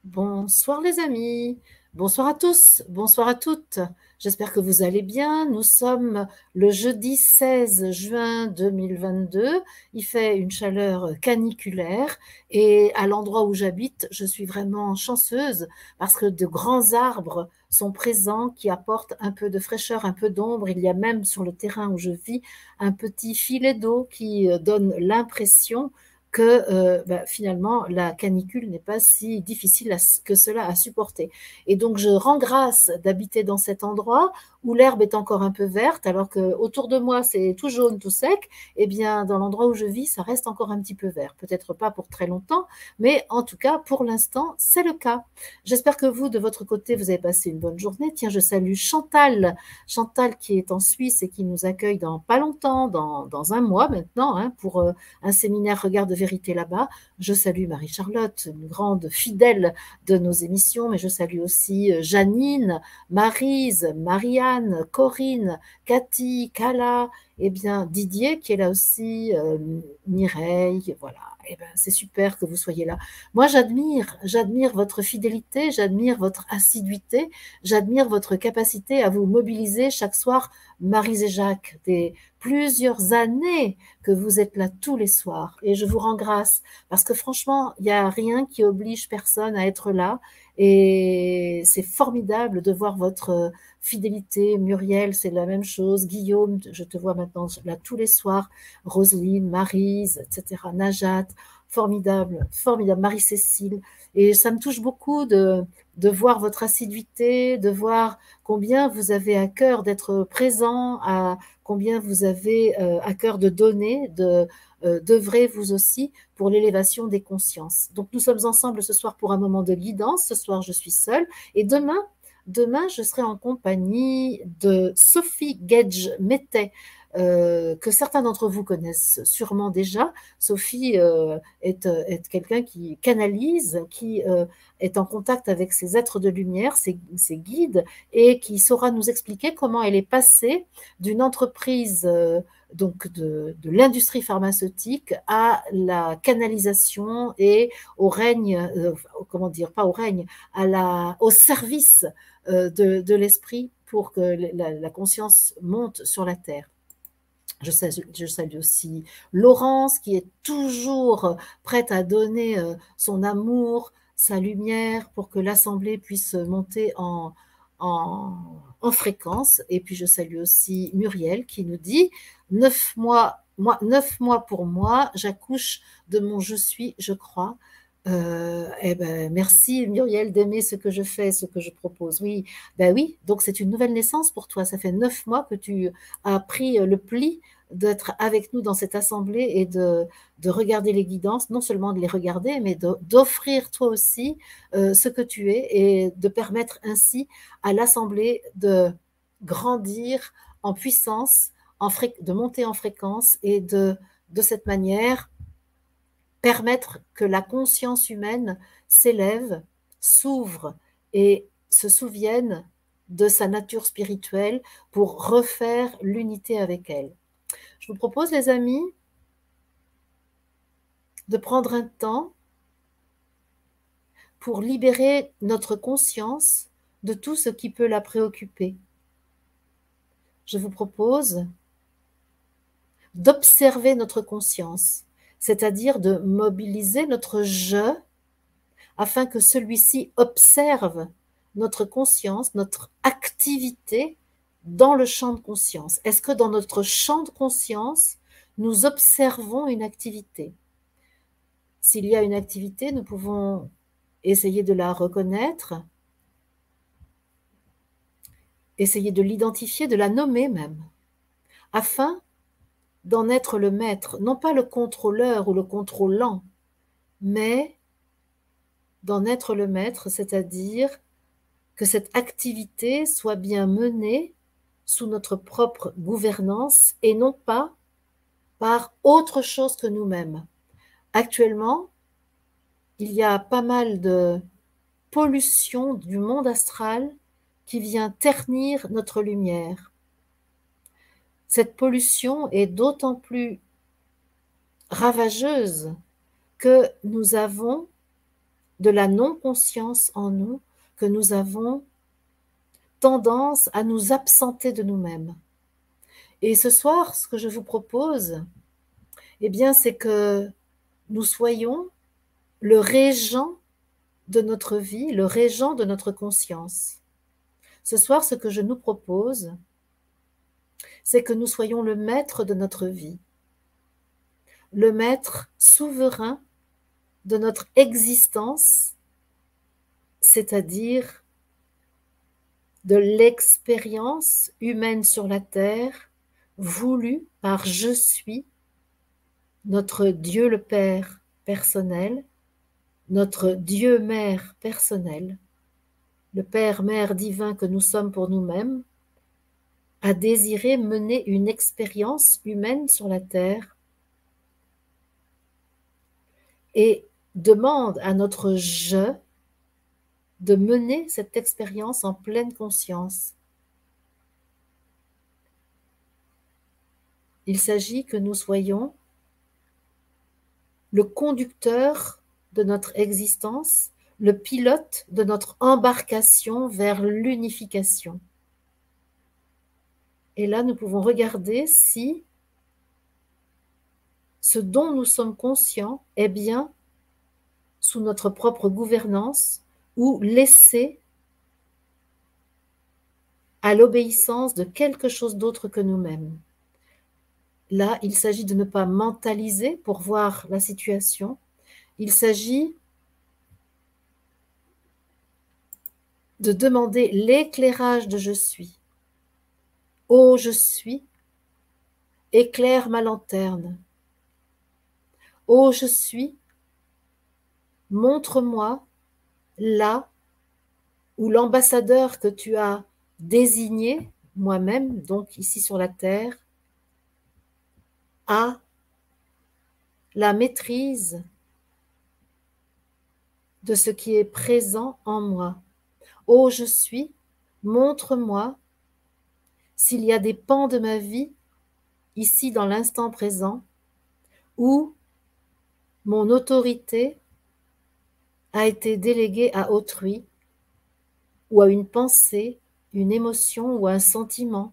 Bonsoir les amis, bonsoir à tous, bonsoir à toutes. J'espère que vous allez bien. Nous sommes le jeudi 16 juin 2022. Il fait une chaleur caniculaire et à l'endroit où j'habite, je suis vraiment chanceuse parce que de grands arbres sont présents qui apportent un peu de fraîcheur, un peu d'ombre. Il y a même sur le terrain où je vis un petit filet d'eau qui donne l'impression que finalement la canicule n'est pas si difficile que cela à supporter. Et donc je rends grâce d'habiter dans cet endroit où l'herbe est encore un peu verte, alors que autour de moi c'est tout jaune, tout sec. Eh bien, dans l'endroit où je vis, ça reste encore un petit peu vert. Peut-être pas pour très longtemps, mais en tout cas pour l'instant c'est le cas. J'espère que vous, de votre côté, vous avez passé une bonne journée. Tiens, je salue Chantal, Chantal qui est en Suisse et qui nous accueille dans pas longtemps, dans un mois maintenant, hein, pour un séminaire Regard de vérité là-bas. Je salue Marie-Charlotte, une grande fidèle de nos émissions, mais je salue aussi Janine, Maryse, Marianne, Corinne, Cathy, Kala, et bien Didier qui est là aussi, Mireille, voilà. Eh ben, c'est super que vous soyez là. Moi, j'admire votre fidélité, j'admire votre assiduité, j'admire votre capacité à vous mobiliser chaque soir, Maryse et Jacques, des plusieurs années que vous êtes là tous les soirs. Et je vous rends grâce parce que franchement, il n'y a rien qui oblige personne à être là. Et c'est formidable de voir votre fidélité. Muriel, c'est la même chose. Guillaume, je te vois maintenant là tous les soirs. Roselyne, Maryse, etc. Najat, formidable, formidable. Marie-Cécile. Et ça me touche beaucoup de voir votre assiduité, de voir combien vous avez à cœur d'être présent, combien vous avez à cœur de donner, d'œuvrer vous aussi pour l'élévation des consciences. Donc nous sommes ensemble ce soir pour un moment de guidance. Ce soir, je suis seule. Et demain, je serai en compagnie de Sophie Gage-Mettet, que certains d'entre vous connaissent sûrement déjà. Sophie est quelqu'un qui canalise, qui est en contact avec ses êtres de lumière, ses guides, et qui saura nous expliquer comment elle est passée d'une entreprise donc de l'industrie pharmaceutique à la canalisation et au règne, comment dire, pas au règne, au service de l'esprit pour que la conscience monte sur la terre. Je salue aussi Laurence qui est toujours prête à donner son amour, sa lumière pour que l'Assemblée puisse monter en, en fréquence. Et puis je salue aussi Muriel qui nous dit 9 mois, 9 mois pour moi, j'accouche de mon je suis, je crois. Eh ben, merci Muriel d'aimer ce que je fais, ce que je propose. Oui, ben oui, donc c'est une nouvelle naissance pour toi. Ça fait 9 mois que tu as pris le pli d'être avec nous dans cette assemblée et de regarder les guidances, non seulement de les regarder, mais d'offrir toi aussi ce que tu es et de permettre ainsi à l'assemblée de grandir en puissance, de monter en fréquence et de cette manière permettre que la conscience humaine s'élève, s'ouvre et se souvienne de sa nature spirituelle pour refaire l'unité avec elle. Je vous propose, les amis, de prendre un temps pour libérer notre conscience de tout ce qui peut la préoccuper. Je vous propose d'observer notre conscience, c'est-à-dire de mobiliser notre je afin que celui-ci observe notre conscience, notre activité dans le champ de conscience. Est-ce que dans notre champ de conscience, nous observons une activité? S'il y a une activité, nous pouvons essayer de la reconnaître, essayer de l'identifier, de la nommer même, afin d'en être le maître, non pas le contrôleur ou le contrôlant, mais d'en être le maître, c'est-à-dire que cette activité soit bien menée sous notre propre gouvernance et non pas par autre chose que nous-mêmes. Actuellement, il y a pas mal de pollution du monde astral qui vient ternir notre lumière. Cette pollution est d'autant plus ravageuse que nous avons de la non-conscience en nous que nous avons tendance à nous absenter de nous-mêmes. Et ce soir, ce que je vous propose, eh bien, c'est que nous soyons le régent de notre vie, le régent de notre conscience. Ce soir, ce que je nous propose, c'est que nous soyons le maître de notre vie, le maître souverain de notre existence, c'est-à-dire de l'expérience humaine sur la terre voulue par je suis, notre Dieu le Père personnel, notre Dieu Mère personnel, le Père Mère divin que nous sommes pour nous-mêmes, a désiré mener une expérience humaine sur la terre et demande à notre je de mener cette expérience en pleine conscience. Il s'agit que nous soyons le conducteur de notre existence, le pilote de notre embarcation vers l'unification. Et là, nous pouvons regarder si ce dont nous sommes conscients est bien sous notre propre gouvernance ou laissé à l'obéissance de quelque chose d'autre que nous-mêmes. Là, il s'agit de ne pas mentaliser pour voir la situation. Il s'agit de demander l'éclairage de je suis. Ô je suis, éclaire ma lanterne. Ô je suis, montre-moi là où l'ambassadeur que tu as désigné, moi-même, donc ici sur la terre, a la maîtrise de ce qui est présent en moi. Ô je suis, montre-moi s'il y a des pans de ma vie, ici dans l'instant présent, où mon autorité a été déléguée à autrui, ou à une pensée, une émotion ou un sentiment.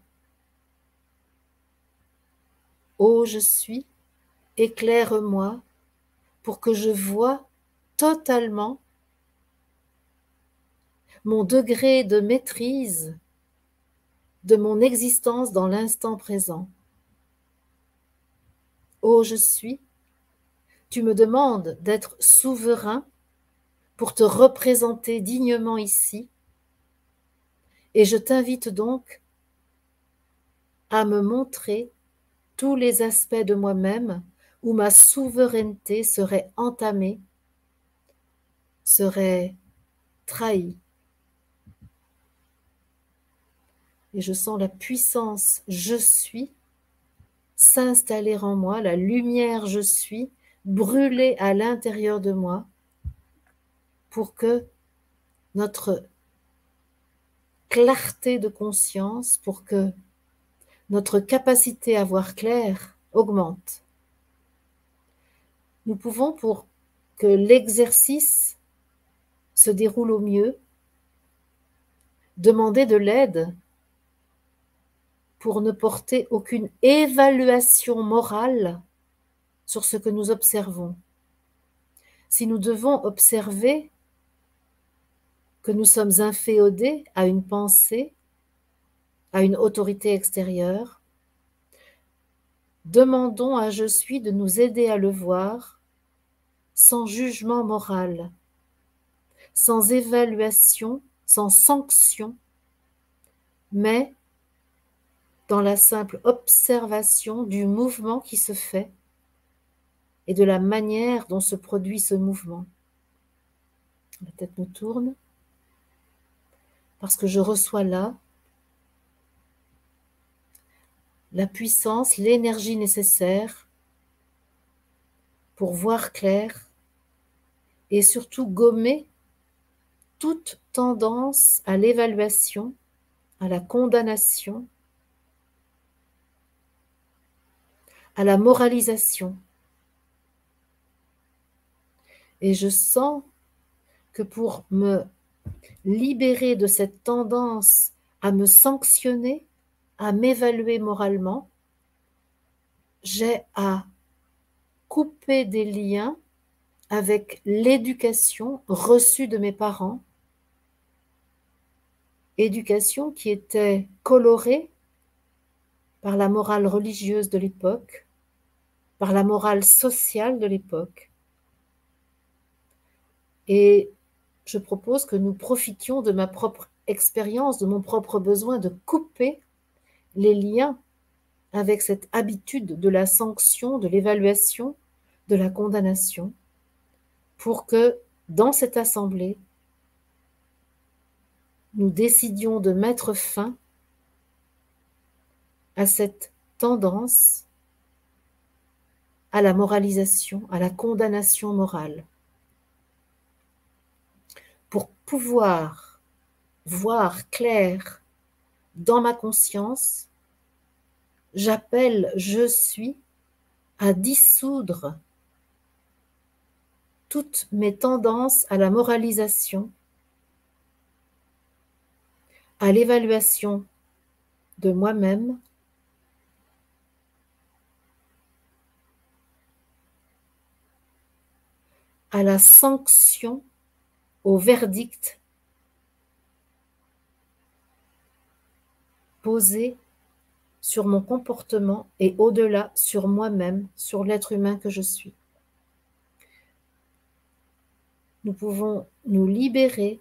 Ô je suis, éclaire-moi pour que je voie totalement mon degré de maîtrise de mon existence dans l'instant présent. Ô je suis, tu me demandes d'être souverain pour te représenter dignement ici, et je t'invite donc à me montrer tous les aspects de moi-même où ma souveraineté serait entamée, serait trahie. Et je sens la puissance je suis s'installer en moi, la lumière je suis brûler à l'intérieur de moi pour que notre clarté de conscience, pour que notre capacité à voir clair augmente. Nous pouvons, pour que l'exercice se déroule au mieux, demander de l'aide pour ne porter aucune évaluation morale sur ce que nous observons. Si nous devons observer que nous sommes inféodés à une pensée, à une autorité extérieure, demandons à je suis de nous aider à le voir sans jugement moral, sans évaluation, sans sanction, mais dans la simple observation du mouvement qui se fait et de la manière dont se produit ce mouvement. La tête me tourne parce que je reçois là la puissance, l'énergie nécessaire pour voir clair et surtout gommer toute tendance à l'évaluation, à la condamnation, à la moralisation. Et je sens que pour me libérer de cette tendance à me sanctionner, à m'évaluer moralement, j'ai à couper des liens avec l'éducation reçue de mes parents, éducation qui était colorée par la morale religieuse de l'époque, par la morale sociale de l'époque. Et je propose que nous profitions de ma propre expérience, de mon propre besoin de couper les liens avec cette habitude de la sanction, de l'évaluation, de la condamnation, pour que dans cette assemblée, nous décidions de mettre fin à cette tendance à la moralisation, à la condamnation morale. Pour pouvoir voir clair dans ma conscience, j'appelle je suis à dissoudre toutes mes tendances à la moralisation, à l'évaluation de moi-même, à la sanction, au verdict posé sur mon comportement et au-delà sur moi-même, sur l'être humain que je suis. Nous pouvons nous libérer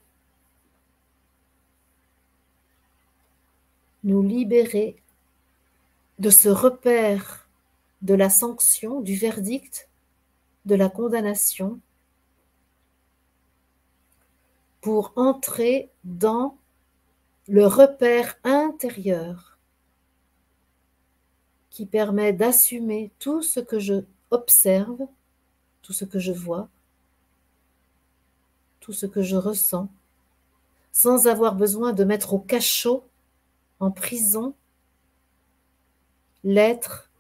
de ce repère de la sanction, du verdict, de la condamnation, pour entrer dans le repère intérieur qui permet d'assumer tout ce que je observe, tout ce que je vois, tout ce que je ressens, sans avoir besoin de mettre au cachot, en prison, l'être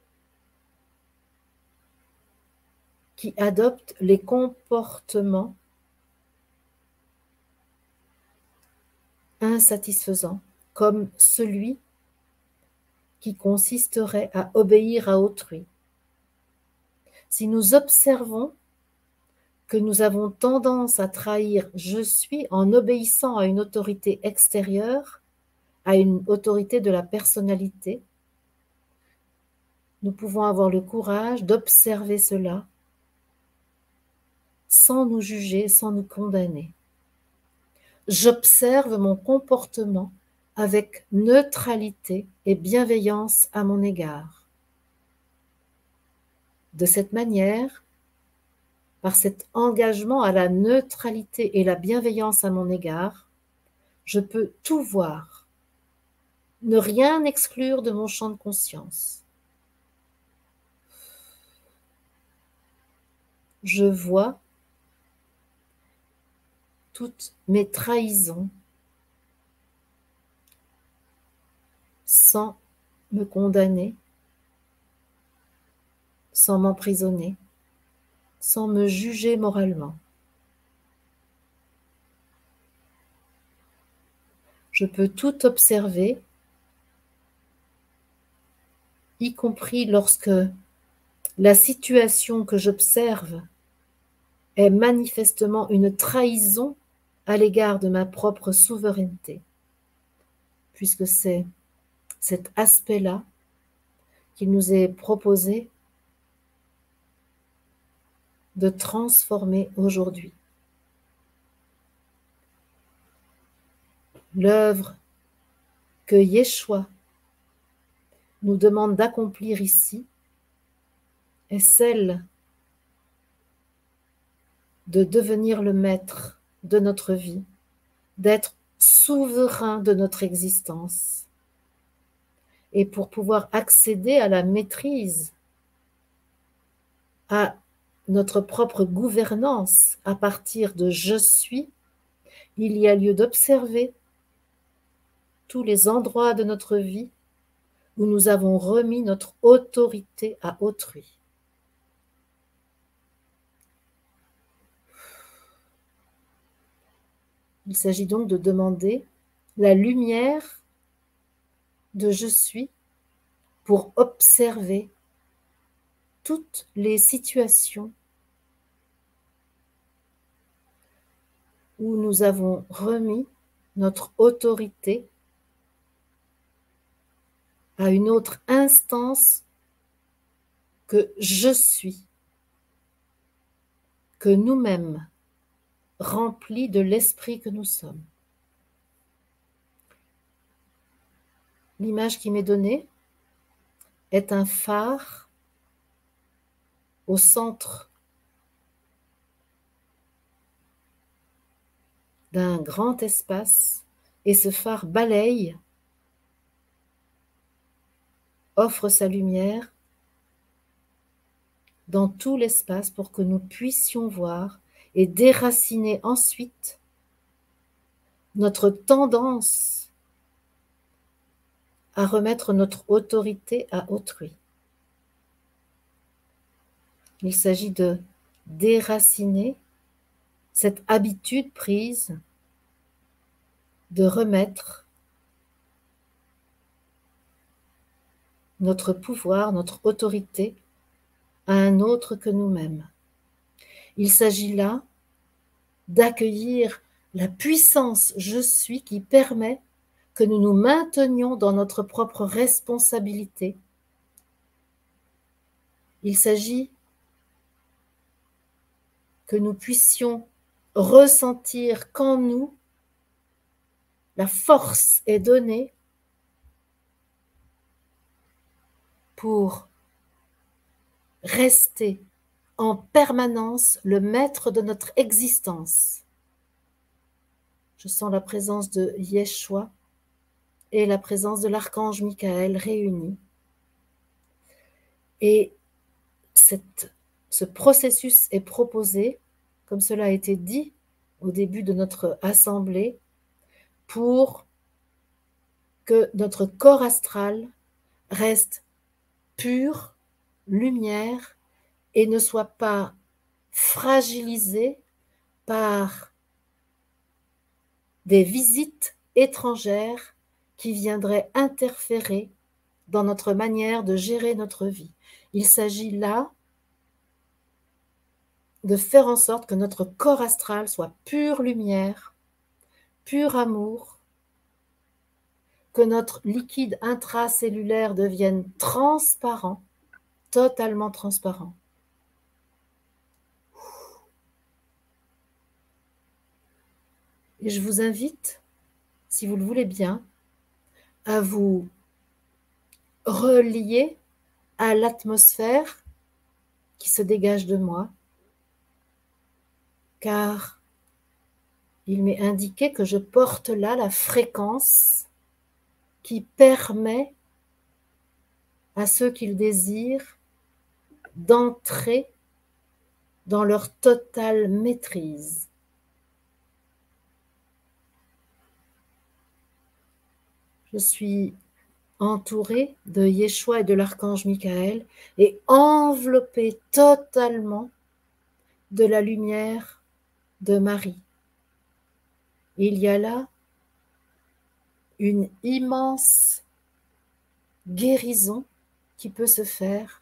qui adopte les comportements insatisfaisants, comme celui qui consisterait à obéir à autrui. Si nous observons que nous avons tendance à trahir je suis en obéissant à une autorité extérieure, à une autorité de la personnalité, nous pouvons avoir le courage d'observer cela sans nous juger, sans nous condamner. J'observe mon comportement avec neutralité et bienveillance à mon égard. De cette manière, par cet engagement à la neutralité et la bienveillance à mon égard, je peux tout voir, ne rien exclure de mon champ de conscience. Je vois toutes mes trahisons sans me condamner, sans m'emprisonner, sans me juger moralement. Je peux tout observer, y compris lorsque la situation que j'observe est manifestement une trahison à l'égard de ma propre souveraineté, puisque c'est cet aspect-là qu'il nous est proposé de transformer aujourd'hui. L'œuvre que Yeshua nous demande d'accomplir ici est celle de devenir le maître de notre vie, d'être souverain de notre existence. Et pour pouvoir accéder à la maîtrise, à notre propre gouvernance à partir de je suis, il y a lieu d'observer tous les endroits de notre vie où nous avons remis notre autorité à autrui. Il s'agit donc de demander la lumière de je suis pour observer toutes les situations où nous avons remis notre autorité à une autre instance que je suis, que nous-mêmes, remplis de l'esprit que nous sommes. L'image qui m'est donnée est un phare au centre d'un grand espace, et ce phare balaye, offre sa lumière dans tout l'espace pour que nous puissions voir et déraciner ensuite notre tendance à remettre notre autorité à autrui. Il s'agit de déraciner cette habitude prise de remettre notre pouvoir, notre autorité à un autre que nous-mêmes. Il s'agit là d'accueillir la puissance je suis qui permet que nous nous maintenions dans notre propre responsabilité. Il s'agit que nous puissions ressentir qu'en nous, la force est donnée pour rester en permanence le maître de notre existence. Je sens la présence de Yeshua et la présence de l'archange Michael réunis. Et ce processus est proposé, comme cela a été dit au début de notre assemblée, pour que notre corps astral reste pur, lumière, et ne soit pas fragilisé par des visites étrangères qui viendraient interférer dans notre manière de gérer notre vie. Il s'agit là de faire en sorte que notre corps astral soit pure lumière, pur amour, que notre liquide intracellulaire devienne transparent, totalement transparent. Et je vous invite, si vous le voulez bien, à vous relier à l'atmosphère qui se dégage de moi, car il m'est indiqué que je porte là la fréquence qui permet à ceux qui le désirent d'entrer dans leur totale maîtrise. Je suis entourée de Yeshua et de l'archange Michael et enveloppée totalement de la lumière de Marie. Il y a là une immense guérison qui peut se faire.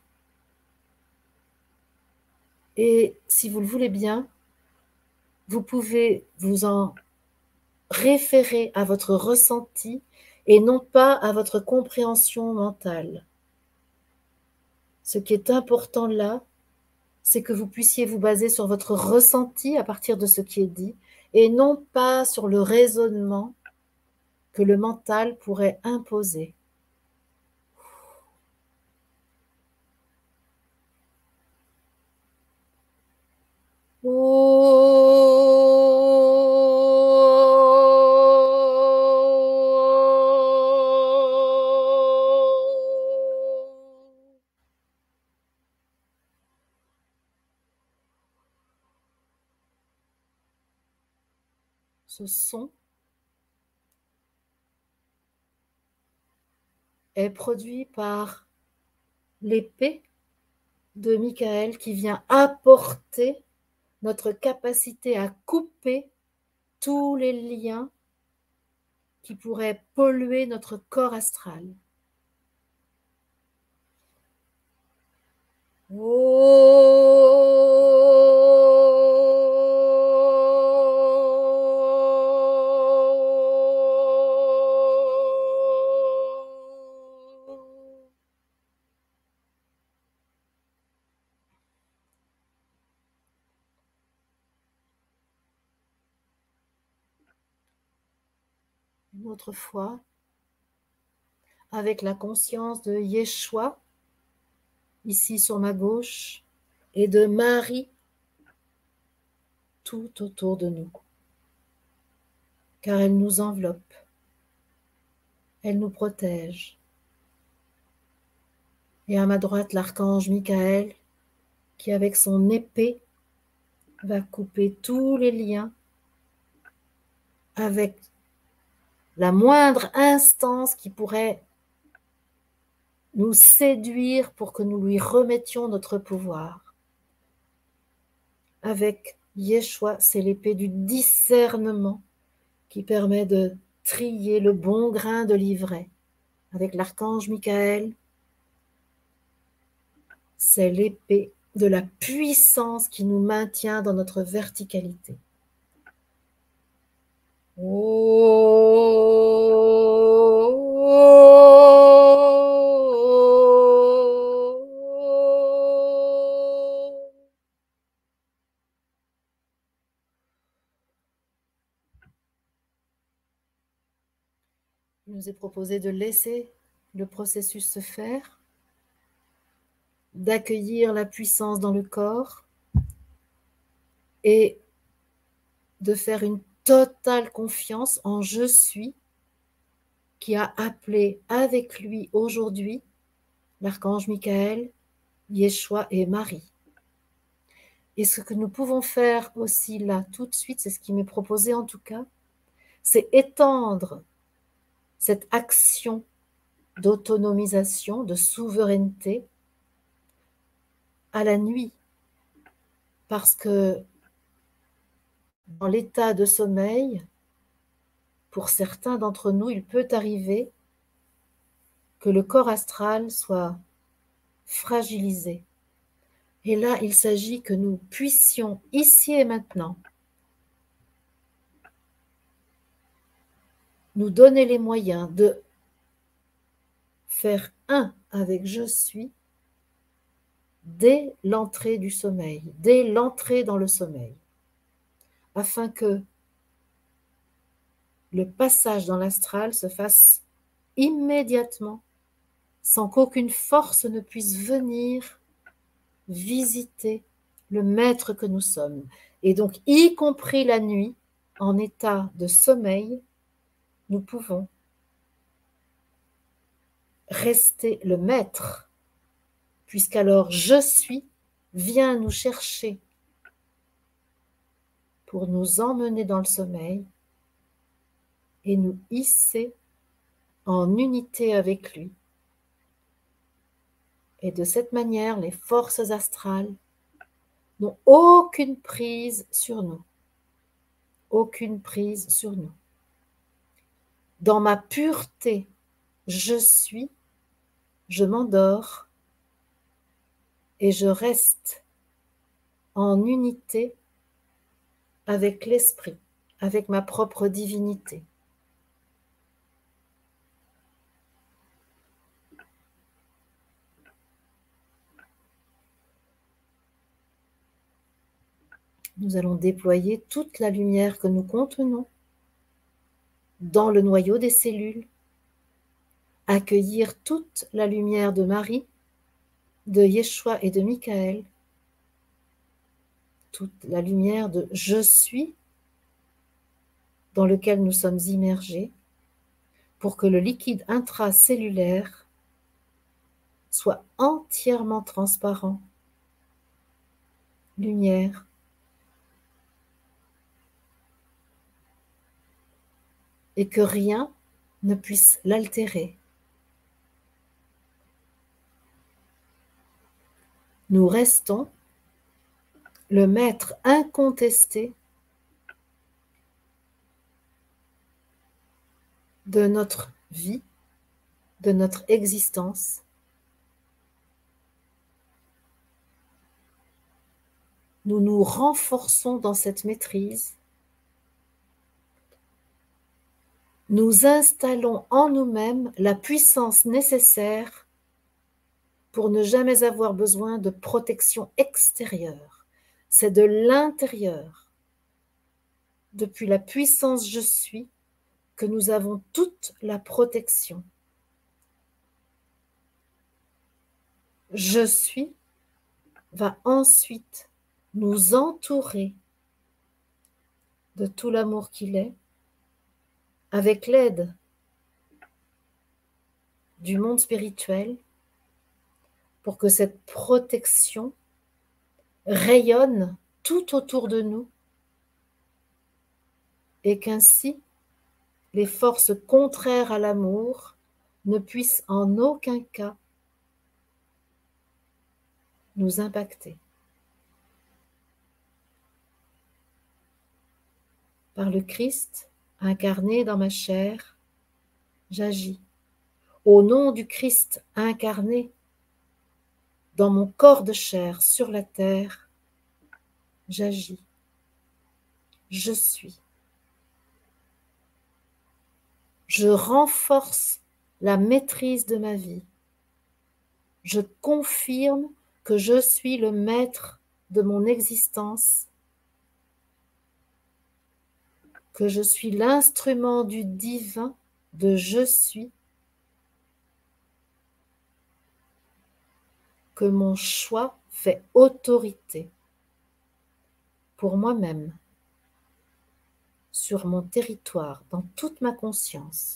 Et si vous le voulez bien, vous pouvez vous en référer à votre ressenti et non pas à votre compréhension mentale. Ce qui est important là, c'est que vous puissiez vous baser sur votre ressenti à partir de ce qui est dit et non pas sur le raisonnement que le mental pourrait imposer. Ce son est produit par l'épée de Michael qui vient apporter notre capacité à couper tous les liens qui pourraient polluer notre corps astral. Une autre fois, avec la conscience de Yeshua, ici sur ma gauche, et de Marie, tout autour de nous. Car elle nous enveloppe, elle nous protège. Et à ma droite, l'archange Michael, qui avec son épée va couper tous les liens avec la moindre instance qui pourrait nous séduire pour que nous lui remettions notre pouvoir. Avec Yeshua, c'est l'épée du discernement qui permet de trier le bon grain de l'ivraie. Avec l'archange Michael, c'est l'épée de la puissance qui nous maintient dans notre verticalité. Il nous est proposé de laisser le processus se faire, d'accueillir la puissance dans le corps et de faire une totale confiance en je suis qui a appelé avec lui aujourd'hui l'archange Michael, Yeshua et Marie. Et ce que nous pouvons faire aussi là tout de suite, c'est ce qui m'est proposé en tout cas, c'est étendre cette action d'autonomisation, de souveraineté à la nuit. Parce que dans l'état de sommeil, pour certains d'entre nous, il peut arriver que le corps astral soit fragilisé. Et là, il s'agit que nous puissions, ici et maintenant, nous donner les moyens de faire un avec je suis dès l'entrée du sommeil, dès l'entrée dans le sommeil, afin que le passage dans l'astral se fasse immédiatement, sans qu'aucune force ne puisse venir visiter le maître que nous sommes. Et donc, y compris la nuit, en état de sommeil, nous pouvons rester le maître, puisqu'alors je suis vient nous chercher pour nous emmener dans le sommeil et nous hisser en unité avec lui. Et de cette manière, les forces astrales n'ont aucune prise sur nous. Aucune prise sur nous. Dans ma pureté, je suis, je m'endors et je reste en unité avec l'esprit, avec ma propre divinité. Nous allons déployer toute la lumière que nous contenons dans le noyau des cellules, accueillir toute la lumière de Marie, de Yeshua et de Michael, toute la lumière de je suis dans lequel nous sommes immergés, pour que le liquide intracellulaire soit entièrement transparent, lumière, et que rien ne puisse l'altérer. Nous restons le maître incontesté de notre vie, de notre existence. Nous nous renforçons dans cette maîtrise. Nous installons en nous-mêmes la puissance nécessaire pour ne jamais avoir besoin de protection extérieure. C'est de l'intérieur, depuis la puissance je suis, que nous avons toute la protection. Je suis va ensuite nous entourer de tout l'amour qu'il est, avec l'aide du monde spirituel, pour que cette protection rayonne tout autour de nous et qu'ainsi les forces contraires à l'amour ne puissent en aucun cas nous impacter. Par le Christ incarné dans ma chair, j'agis. Au nom du Christ incarné dans mon corps de chair sur la terre, j'agis. Je suis. Je renforce la maîtrise de ma vie. Je confirme que je suis le maître de mon existence, que je suis l'instrument du divin de je suis, que mon choix fait autorité pour moi-même, sur mon territoire, dans toute ma conscience.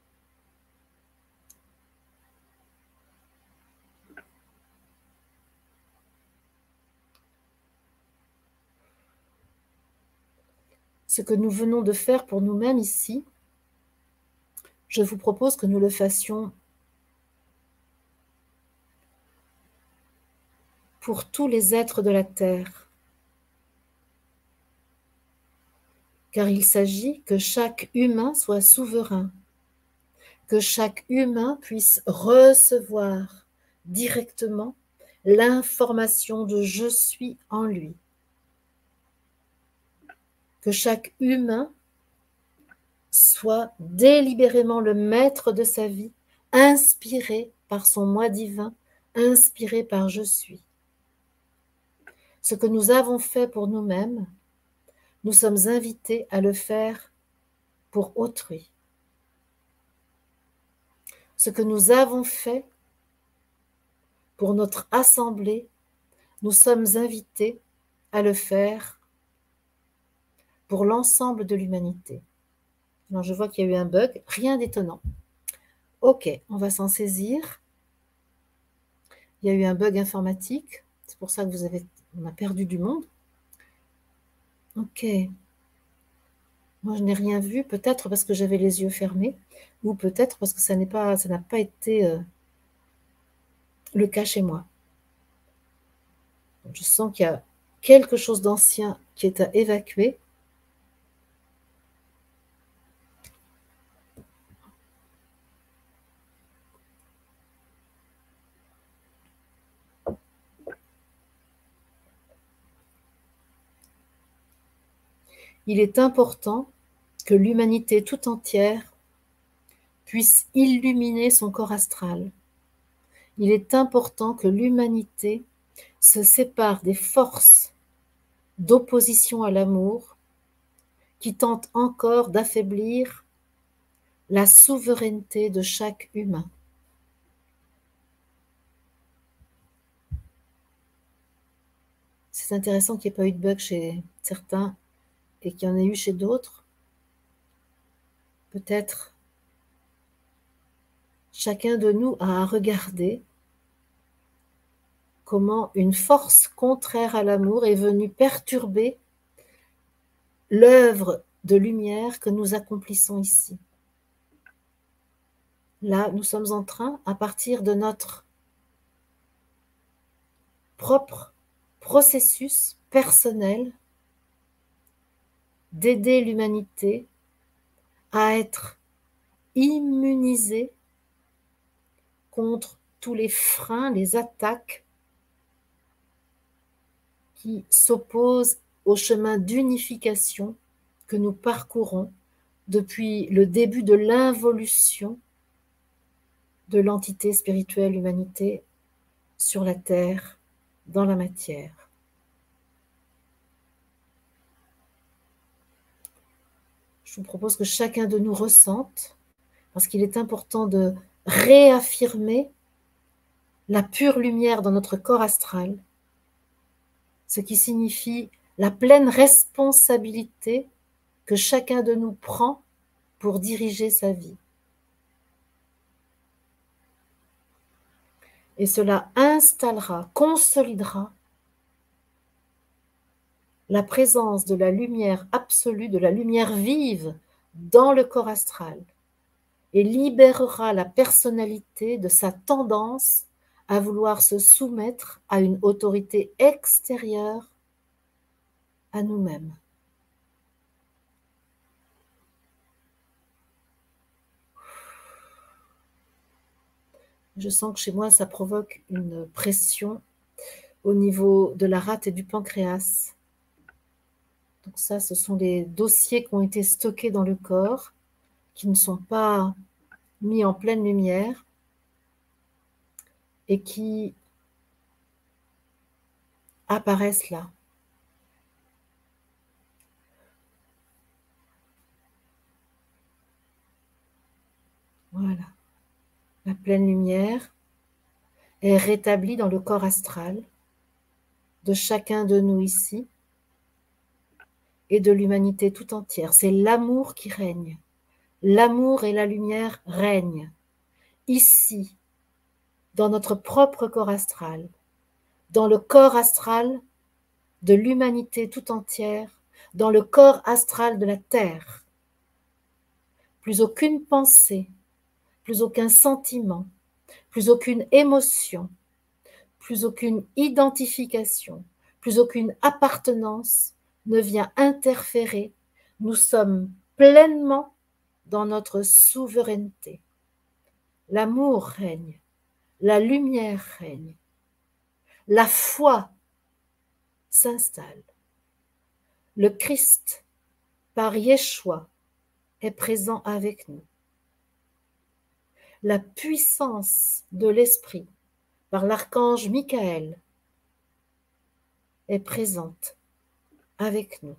Ce que nous venons de faire pour nous-mêmes ici, je vous propose que nous le fassions pour tous les êtres de la Terre, car il s'agit que chaque humain soit souverain, que chaque humain puisse recevoir directement l'information de je suis en lui, que chaque humain soit délibérément le maître de sa vie, inspiré par son moi divin, inspiré par je suis. Ce que nous avons fait pour nous-mêmes, nous sommes invités à le faire pour autrui. Ce que nous avons fait pour notre assemblée, nous sommes invités à le faire pour l'ensemble de l'humanité. Alors je vois qu'il y a eu un bug, rien d'étonnant. Ok, on va s'en saisir. Il y a eu un bug informatique, c'est pour ça que on a perdu du monde. Ok. Moi, je n'ai rien vu, peut-être parce que j'avais les yeux fermés, ou peut-être parce que ça n'a pas été le cas chez moi. Je sens qu'il y a quelque chose d'ancien qui est à évacuer. Il est important que l'humanité tout entière puisse illuminer son corps astral. Il est important que l'humanité se sépare des forces d'opposition à l'amour qui tentent encore d'affaiblir la souveraineté de chaque humain. C'est intéressant qu'il n'y ait pas eu de bug chez certains et qu'il y en ait eu chez d'autres. Peut-être chacun de nous a à regarder comment une force contraire à l'amour est venue perturber l'œuvre de lumière que nous accomplissons ici. Là, nous sommes en train, à partir de notre propre processus personnel, d'aider l'humanité à être immunisés contre tous les freins, les attaques qui s'opposent au chemin d'unification que nous parcourons depuis le début de l'involution de l'entité spirituelle humanité sur la terre, dans la matière. Je vous propose que chacun de nous ressente, parce qu'il est important de réaffirmer la pure lumière dans notre corps astral, ce qui signifie la pleine responsabilité que chacun de nous prend pour diriger sa vie. Et cela installera, consolidera la présence de la lumière absolue, de la lumière vive dans le corps astral et libérera la personnalité de sa tendance à vouloir se soumettre à une autorité extérieure à nous-mêmes. Je sens que chez moi, ça provoque une pression au niveau de la rate et du pancréas. Donc ça, ce sont les dossiers qui ont été stockés dans le corps, qui ne sont pas mis en pleine lumière et qui apparaissent là. Voilà. La pleine lumière est rétablie dans le corps astral de chacun de nous ici et de l'humanité tout entière. C'est l'amour qui règne. L'amour et la lumière règnent ici, dans notre propre corps astral, dans le corps astral de l'humanité tout entière, dans le corps astral de la Terre. Plus aucune pensée, plus aucun sentiment, plus aucune émotion, plus aucune identification, plus aucune appartenance ne vient interférer. Nous sommes pleinement dans notre souveraineté. L'amour règne, la lumière règne, la foi s'installe. Le Christ, par Yeshua, est présent avec nous. La puissance de l'Esprit, par l'archange Michael, est présente avec nous.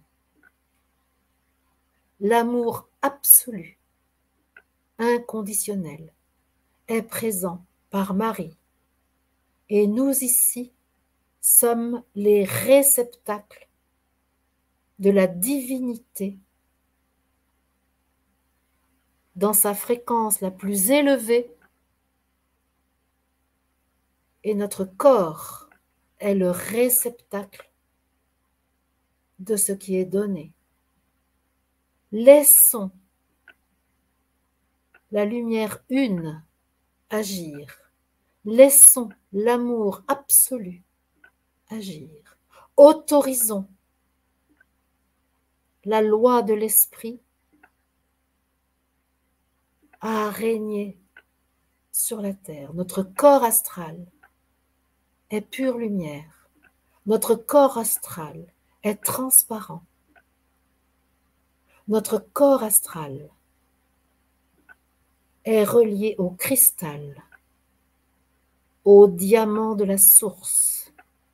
L'amour absolu, inconditionnel, est présent par Marie. Et nous ici sommes les réceptacles de la divinité dans sa fréquence la plus élevée, et notre corps est le réceptacle de ce qui est donné. Laissons la lumière une agir. Laissons l'amour absolu agir. Autorisons la loi de l'esprit à régner sur la terre. Notre corps astral est pure lumière. Notre corps astral est transparent. Notre corps astral est relié au cristal, au diamant de la source.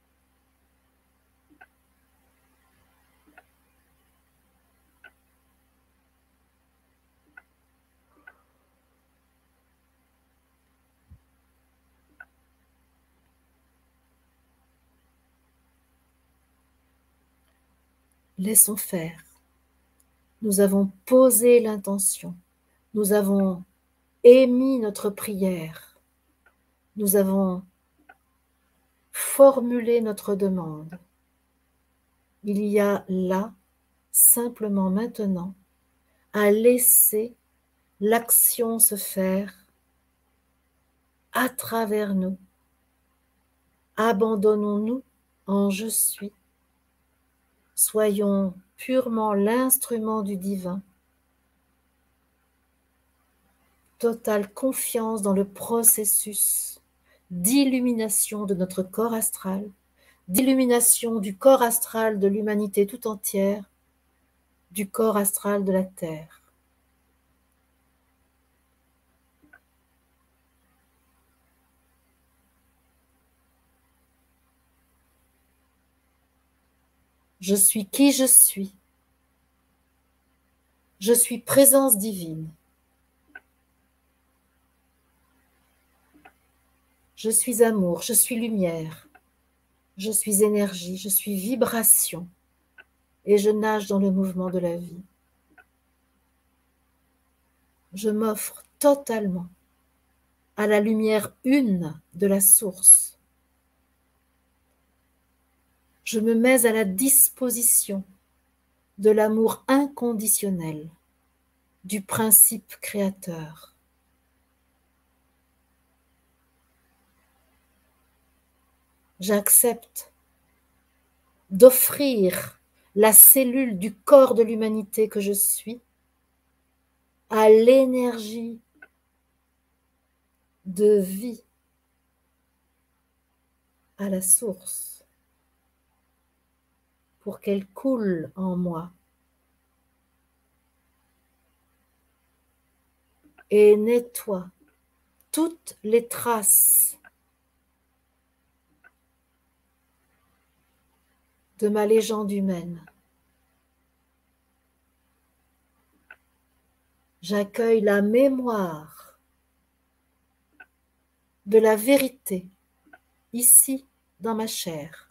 Laissons faire. Nous avons posé l'intention. Nous avons émis notre prière. Nous avons formulé notre demande. Il y a là, simplement maintenant, à laisser l'action se faire à travers nous. Abandonnons-nous en je suis. Soyons purement l'instrument du divin. totale confiance dans le processus d'illumination de notre corps astral, d'illumination du corps astral de l'humanité tout entière, du corps astral de la Terre. Je suis qui je suis. Je suis présence divine. Je suis amour, je suis lumière. Je suis énergie, je suis vibration. Et je nage dans le mouvement de la vie. Je m'offre totalement à la lumière une de la source. Je me mets à la disposition de l'amour inconditionnel, du principe créateur. J'accepte d'offrir la cellule du corps de l'humanité que je suis à l'énergie de vie, à la source, pour qu'elle coule en moi et nettoie toutes les traces de ma légende humaine. J'accueille la mémoire de la vérité ici dans ma chair.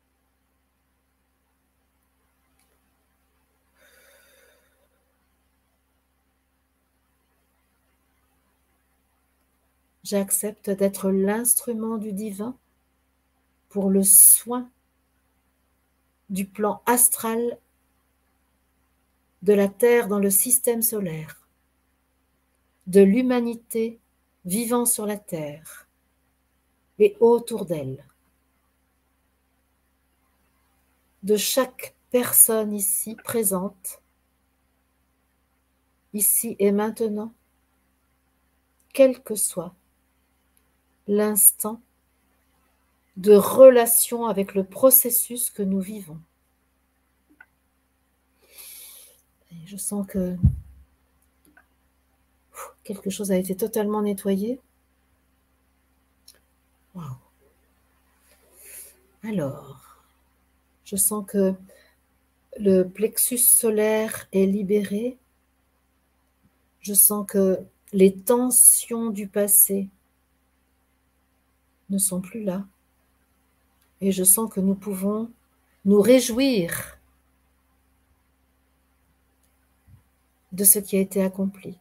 J'accepte d'être l'instrument du divin pour le soin du plan astral de la Terre dans le système solaire, de l'humanité vivant sur la Terre et autour d'elle, de chaque personne ici présente, ici et maintenant, quel que soit l'instant de relation avec le processus que nous vivons. Et je sens que quelque chose a été totalement nettoyé. Wow. Alors, je sens que le plexus solaire est libéré. Je sens que les tensions du passé ne sont plus là. Et je sens que nous pouvons nous réjouir de ce qui a été accompli.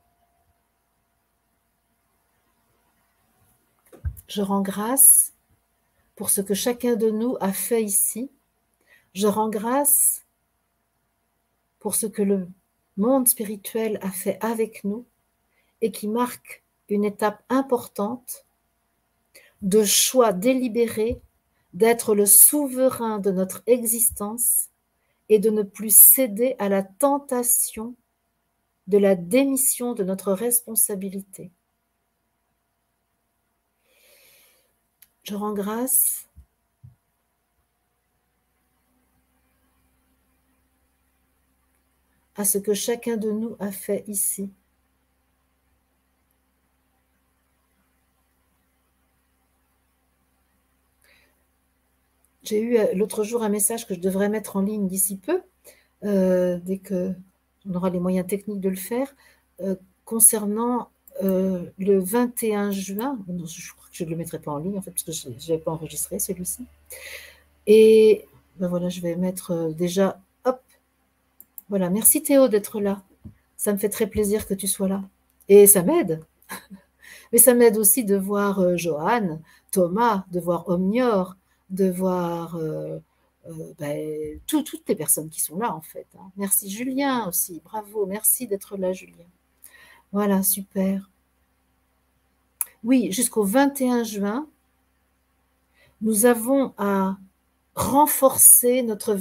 Je rends grâce pour ce que chacun de nous a fait ici. Je rends grâce pour ce que le monde spirituel a fait avec nous et qui marque une étape importante de choix délibéré d'être le souverain de notre existence et de ne plus céder à la tentation de la démission de notre responsabilité. Je rends grâce à ce que chacun de nous a fait ici. J'ai eu l'autre jour un message que je devrais mettre en ligne d'ici peu, dès qu'on aura les moyens techniques de le faire, concernant le 21 juin. Je crois que je ne le mettrai pas en ligne, en fait, parce que je ne l'avais pas enregistré, celui-ci. Et ben voilà, je vais mettre déjà, hop, voilà. Merci Théo d'être là. Ça me fait très plaisir que tu sois là. Et ça m'aide. Mais ça m'aide aussi de voir Johan, Thomas, de voir Omnior, de voir toutes les personnes qui sont là, en fait. Hein. Merci Julien aussi, bravo, merci d'être là, Julien. Voilà, super. Oui, jusqu'au 21 juin, nous avons à renforcer notre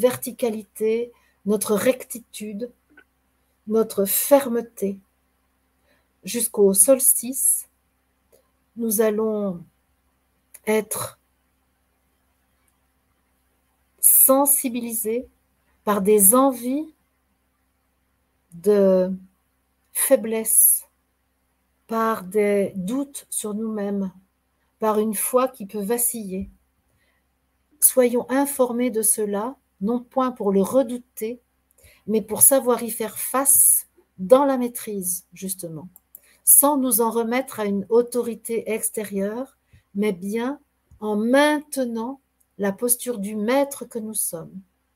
verticalité, notre rectitude, notre fermeté, jusqu'au solstice, nous allons être sensibilisés par des envies de faiblesse, par des doutes sur nous-mêmes, par une foi qui peut vaciller. Soyons informés de cela, non point pour le redouter, mais pour savoir y faire face dans la maîtrise, justement, sans nous en remettre à une autorité extérieure, mais bien en maintenant la posture du maître que nous sommes.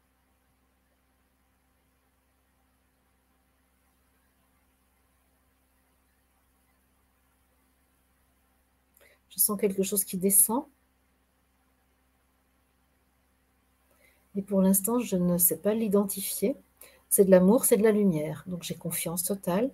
Je sens quelque chose qui descend. Et pour l'instant, je ne sais pas l'identifier. C'est de l'amour, c'est de la lumière. Donc j'ai confiance totale.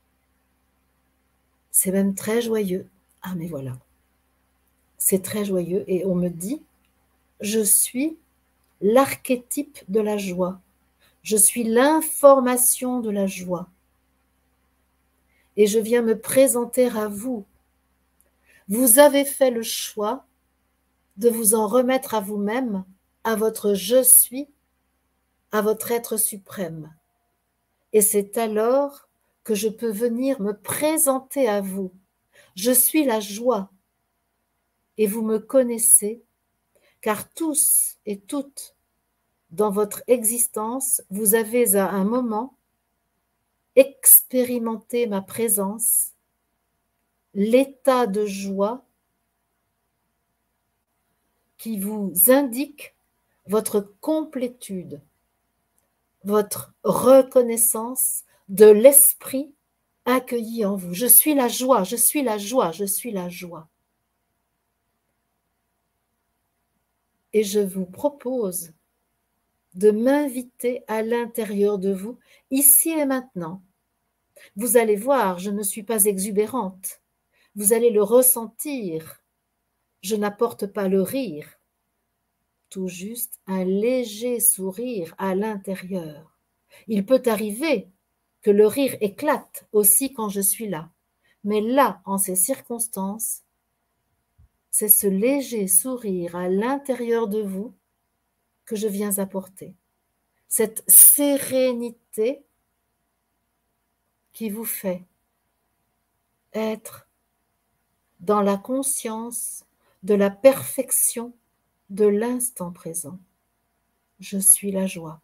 C'est même très joyeux. Ah, mais voilà. C'est très joyeux. Et on me dit, je suis l'archétype de la joie. Je suis l'information de la joie. Et je viens me présenter à vous. Vous avez fait le choix de vous en remettre à vous-même, à votre je suis, à votre être suprême. Et c'est alors que je peux venir me présenter à vous. Je suis la joie. Et vous me connaissez, car tous et toutes, dans votre existence, vous avez à un moment expérimenté ma présence, l'état de joie qui vous indique votre complétude, votre reconnaissance de l'esprit accueilli en vous. Je suis la joie, je suis la joie, je suis la joie. Et je vous propose de m'inviter à l'intérieur de vous, ici et maintenant. Vous allez voir, je ne suis pas exubérante. Vous allez le ressentir. Je n'apporte pas le rire, tout juste un léger sourire à l'intérieur. Il peut arriver que le rire éclate aussi quand je suis là. Mais là, en ces circonstances, c'est ce léger sourire à l'intérieur de vous que je viens apporter. Cette sérénité qui vous fait être dans la conscience de la perfection de l'instant présent. Je suis la joie.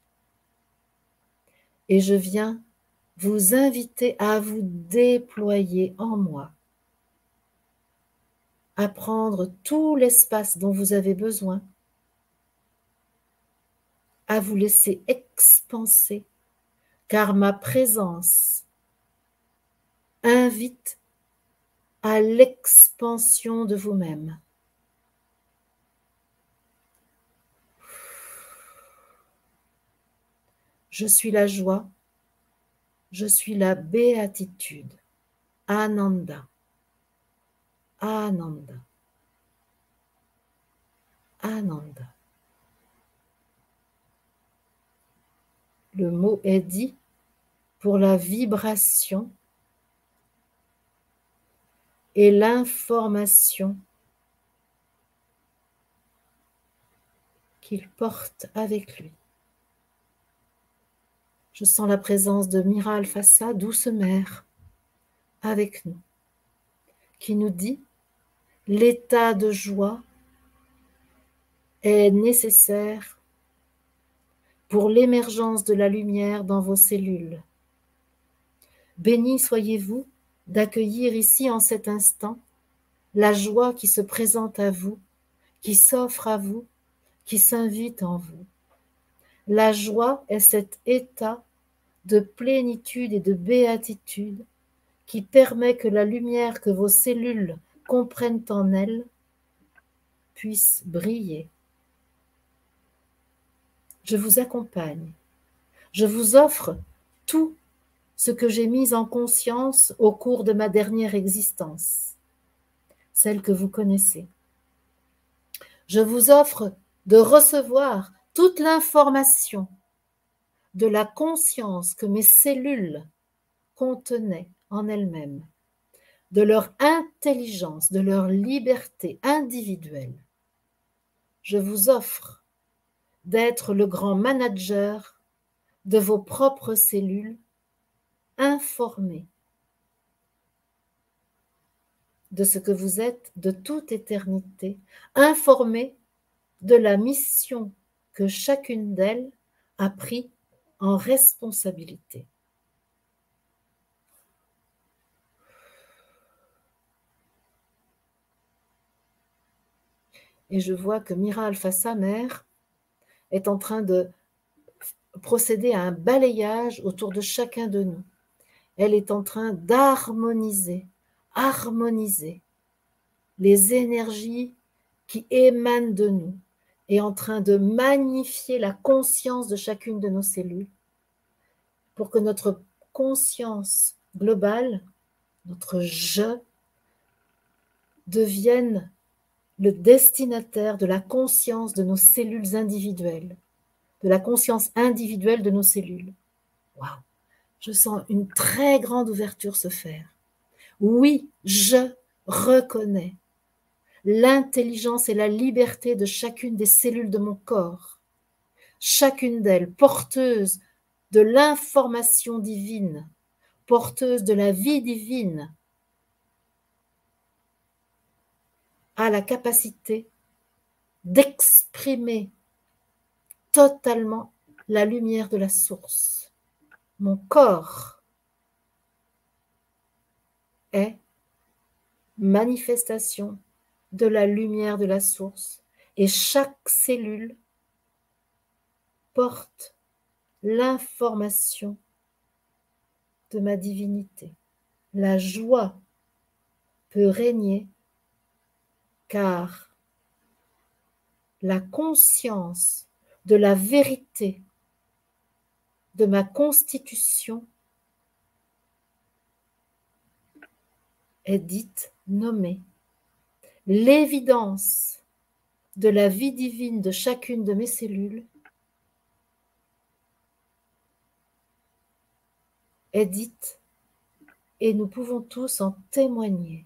Et je viens vous inviter à vous déployer en moi, à prendre tout l'espace dont vous avez besoin, à vous laisser expanser, car ma présence invite à l'expansion de vous-même. Je suis la joie, je suis la béatitude. Ananda, Ananda, Ananda. Le mot est dit pour la vibration et l'information qu'il porte avec lui. Je sens la présence de Mira Alfassa, douce mère, avec nous, qui nous dit « L'état de joie est nécessaire pour l'émergence de la lumière dans vos cellules. Bénis soyez-vous d'accueillir ici en cet instant la joie qui se présente à vous, qui s'offre à vous, qui s'invite en vous. La joie est cet état de plénitude et de béatitude qui permet que la lumière que vos cellules comprennent en elles puisse briller. Je vous accompagne. Je vous offre tout ce que j'ai mis en conscience au cours de ma dernière existence, celle que vous connaissez. Je vous offre de recevoir toute l'information de la conscience que mes cellules contenaient en elles-mêmes, de leur intelligence, de leur liberté individuelle. Je vous offre d'être le grand manager de vos propres cellules, informées de ce que vous êtes de toute éternité, informées de la mission que chacune d'elles a pris en responsabilité. Et je vois que Mira Alpha Sa mère est en train de procéder à un balayage autour de chacun de nous. Elle est en train d'harmoniser, harmoniser les énergies qui émanent de nous, est en train de magnifier la conscience de chacune de nos cellules pour que notre conscience globale, notre je, devienne le destinataire de la conscience de nos cellules individuelles, de la conscience individuelle de nos cellules. Waouh! Je sens une très grande ouverture se faire. Oui, je reconnais l'intelligence et la liberté de chacune des cellules de mon corps, chacune d'elles porteuse de l'information divine, porteuse de la vie divine, a la capacité d'exprimer totalement la lumière de la source. Mon corps est manifestation de la lumière de la source et chaque cellule porte l'information de ma divinité. La joie peut régner car la conscience de la vérité de ma constitution est dite nommée. L'évidence de la vie divine de chacune de mes cellules est dite et nous pouvons tous en témoigner.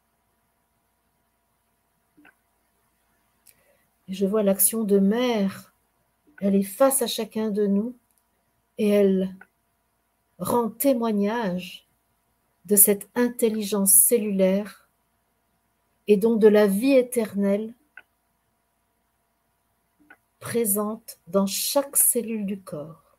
Et je vois l'action de mère, elle est face à chacun de nous et elle rend témoignage de cette intelligence cellulaire et donc de la vie éternelle présente dans chaque cellule du corps.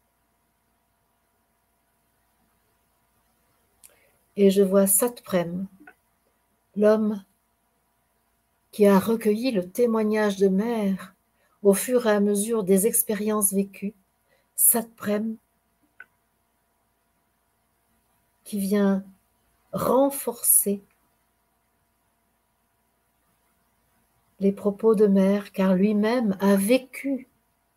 Et je vois Satprem, l'homme qui a recueilli le témoignage de mère au fur et à mesure des expériences vécues, Satprem, qui vient renforcer les propos de mère, car lui-même a vécu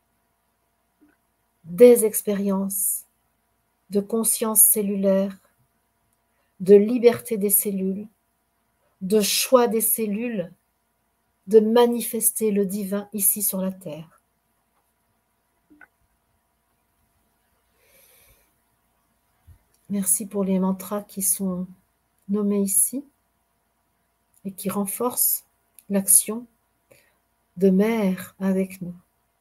des expériences de conscience cellulaire, de liberté des cellules, de choix des cellules, de manifester le divin ici sur la terre. Merci pour les mantras qui sont nommés ici et qui renforcent l'action de mère avec nous.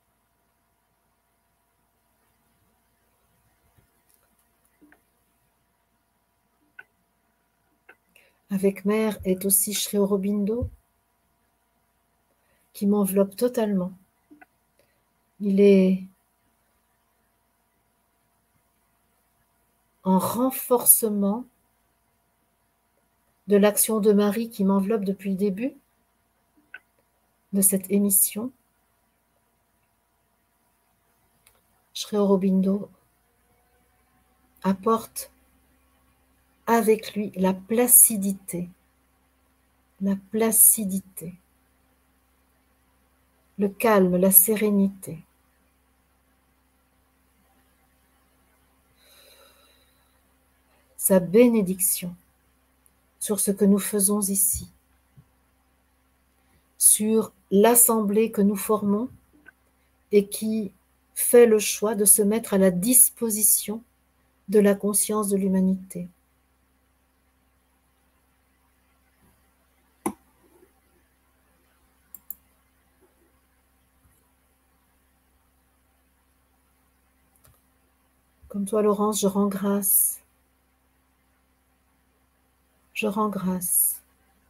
Avec mère est aussi Sri Aurobindo qui m'enveloppe totalement. Il est en renforcement de l'action de Marie qui m'enveloppe depuis le début de cette émission. Sri Aurobindo apporte avec lui la placidité, le calme, la sérénité. Sa bénédiction sur ce que nous faisons ici, sur l'assemblée que nous formons et qui fait le choix de se mettre à la disposition de la conscience de l'humanité. Comme toi, Laurence, je rends grâce. Je rends grâce.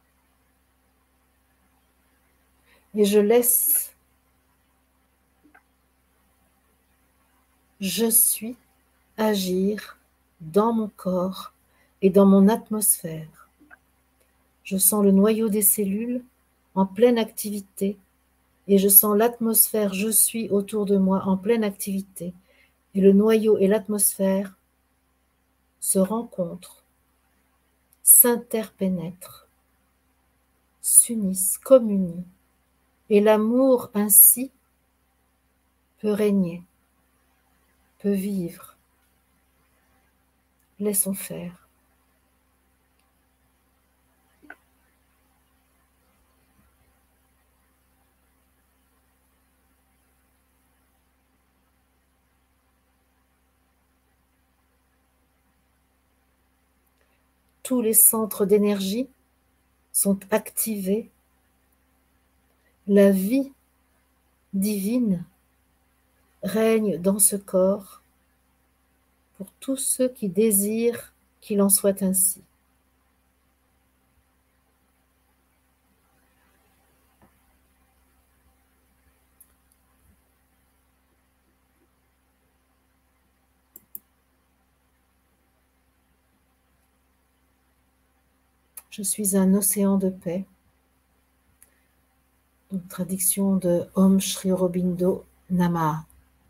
Et je laisse. Je suis agir dans mon corps et dans mon atmosphère. Je sens le noyau des cellules en pleine activité et je sens l'atmosphère je suis autour de moi en pleine activité. Et le noyau et l'atmosphère se rencontrent, s'interpénètrent, s'unissent, communient. Et l'amour ainsi peut régner, peut vivre. Laissons faire. Tous les centres d'énergie sont activés. La vie divine règne dans ce corps pour tous ceux qui désirent qu'il en soit ainsi. Je suis un océan de paix. Donc, traduction de Om Shri Aurobindo Namaha.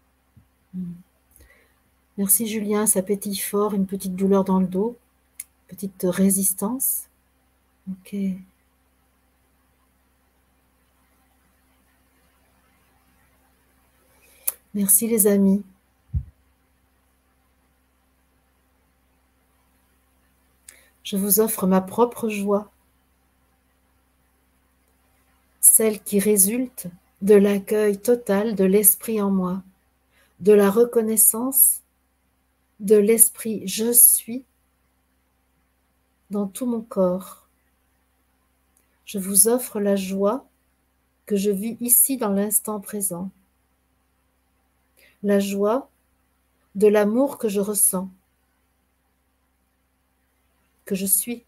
Merci Julien, ça pétille fort, une petite douleur dans le dos, petite résistance. Ok. Merci les amis. Je vous offre ma propre joie, celle qui résulte de l'accueil total de l'esprit en moi, de la reconnaissance de l'esprit je suis dans tout mon corps. Je vous offre la joie que je vis ici dans l'instant présent, la joie de l'amour que je ressens, que je suis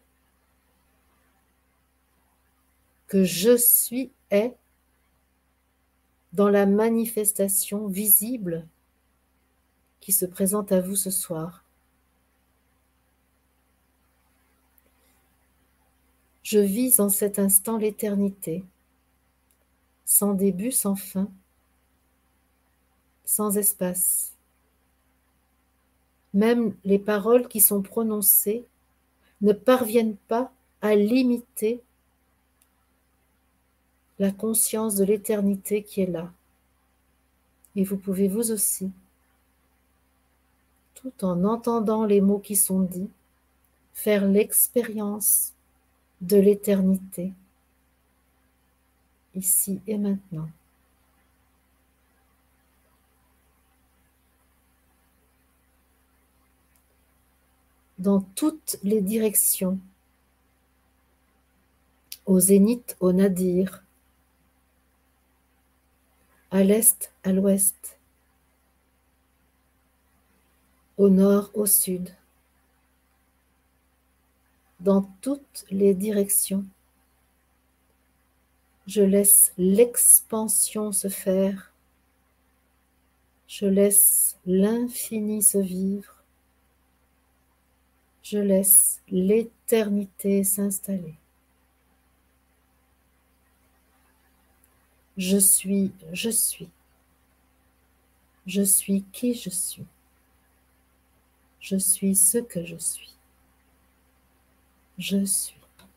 est dans la manifestation visible qui se présente à vous ce soir. Je vis en cet instant l'éternité, sans début, sans fin, sans espace. Même les paroles qui sont prononcées ne parviennent pas à limiter la conscience de l'éternité qui est là. Et vous pouvez vous aussi, tout en entendant les mots qui sont dits, faire l'expérience de l'éternité, ici et maintenant. Dans toutes les directions, au zénith, au nadir, à l'est, à l'ouest, au nord, au sud, dans toutes les directions, je laisse l'expansion se faire, je laisse l'infini se vivre, je laisse l'éternité s'installer. Je suis qui je suis. Je suis ce que je suis. Je suis.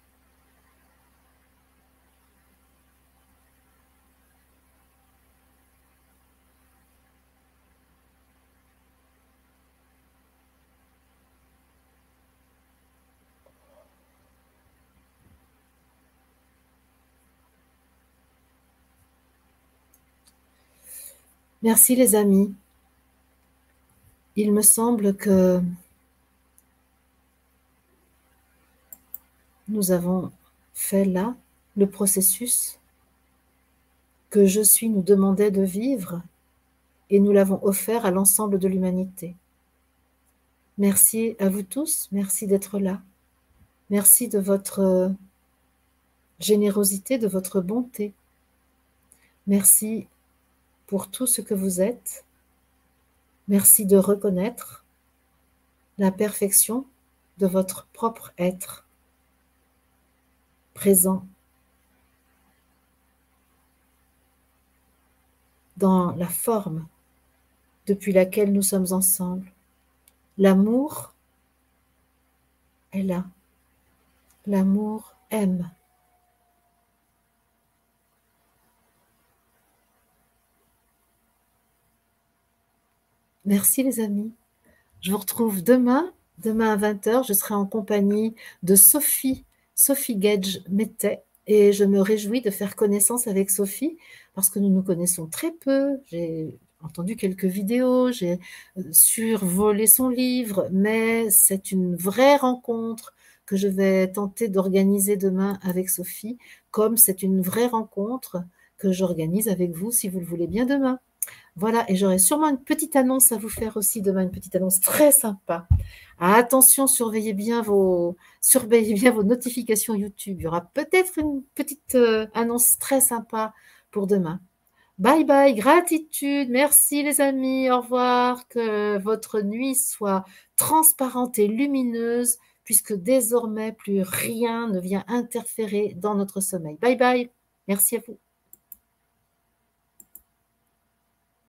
Merci les amis. Il me semble que nous avons fait là le processus que je suis nous demandait de vivre et nous l'avons offert à l'ensemble de l'humanité. Merci à vous tous, merci d'être là. Merci de votre générosité, de votre bonté. Merci pour tout ce que vous êtes. Merci de reconnaître la perfection de votre propre être présent dans la forme depuis laquelle nous sommes ensemble. L'amour est là. L'amour aime. Merci les amis. Je vous retrouve demain à 20 h. Je serai en compagnie de Sophie Gage-Mettet, et je me réjouis de faire connaissance avec Sophie parce que nous nous connaissons très peu. J'ai entendu quelques vidéos, j'ai survolé son livre, mais c'est une vraie rencontre que je vais tenter d'organiser demain avec Sophie, comme c'est une vraie rencontre que j'organise avec vous, si vous le voulez bien, demain. Voilà, et j'aurai sûrement une petite annonce à vous faire aussi demain, une petite annonce très sympa. Attention, surveillez bien vos notifications YouTube. Il y aura peut-être une petite annonce très sympa pour demain. Bye bye, gratitude, merci les amis, au revoir, que votre nuit soit transparente et lumineuse, puisque désormais plus rien ne vient interférer dans notre sommeil. Bye bye, merci à vous.